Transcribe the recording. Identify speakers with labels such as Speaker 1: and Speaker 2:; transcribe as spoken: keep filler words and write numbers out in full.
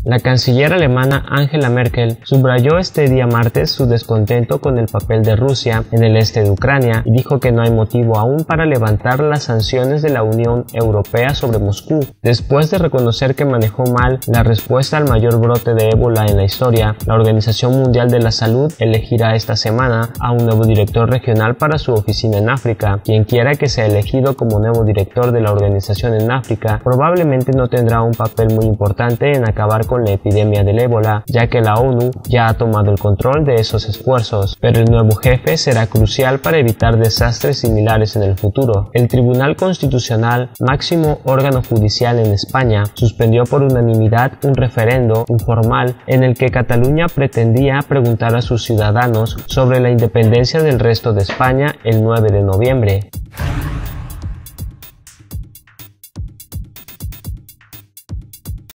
Speaker 1: La canciller alemana Angela Merkel subrayó este día martes su descontento con el papel de Rusia en el este de Ucrania y dijo que no hay motivo aún para levantar las sanciones de la Unión Europea sobre Moscú. Después de reconocer que manejó mal la respuesta al mayor brote de ébola en la historia, la Organización Mundial de la Salud elegirá esta semana a un nuevo director regional para su oficina en África. Quien quiera que sea elegido como nuevo director de la organización en África probablemente no tendrá un papel muy importante en acabar con la epidemia del ébola, ya que la ONU ya ha tomado el control de esos esfuerzos, pero el nuevo jefe será crucial para evitar desastres similares en el futuro. El Tribunal Constitucional, máximo órgano judicial en España, suspendió por unanimidad un referendo informal en el que Cataluña pretendía preguntar a sus ciudadanos sobre la independencia del resto de España el nueve de noviembre.